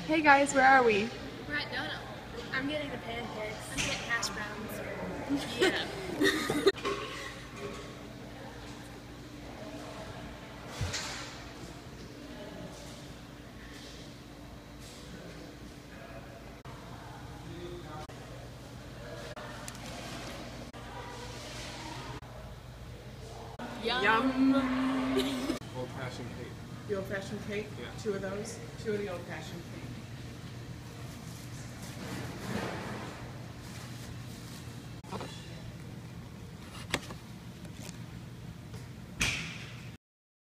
Hey guys, where are we? We're at donuthole. I'm getting the pancakes. I'm getting hash browns. Yeah. Yum! Old-fashioned cake. The old-fashioned cake? Yeah. Two of those? Two of the old-fashioned cake.